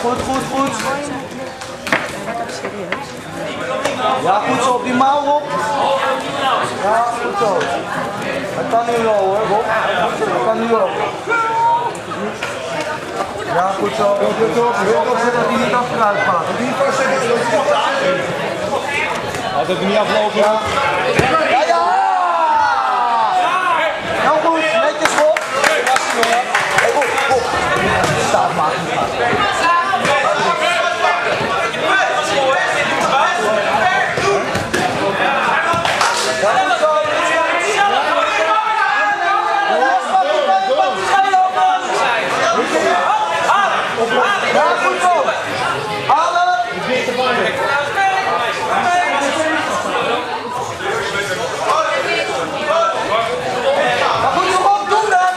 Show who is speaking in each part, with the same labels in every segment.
Speaker 1: goed. Ja, goed zo, op die mouw op. Ja, goed zo. Dat kan nu wel hoor, Bob. Dat kan nu wel. Ja, goed zo. Wil opzetten dat hij niet achteruit gaat.
Speaker 2: Had het niet aflopen?
Speaker 1: Ja. Heel goed, netjes Bob. Hey Bob. Staat maar. Ja, goed zo. Halen. Maar goed zo op, doen dan.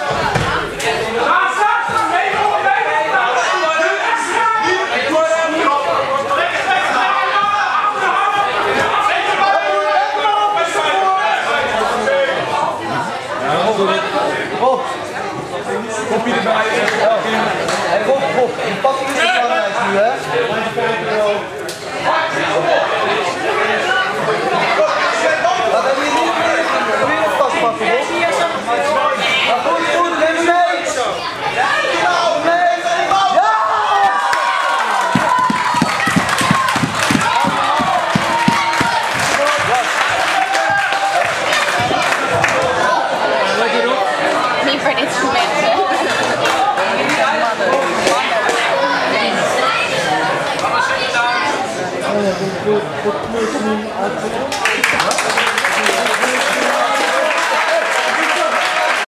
Speaker 2: Kopje erbij.
Speaker 1: Hey Bob, die pakking is belangrijk nu hè. Wat heb je hier? Weer een vastpakken Bob. Maar goed, neem hem mee. Ja!
Speaker 3: Niet voor dit soort mensen.
Speaker 1: Goed.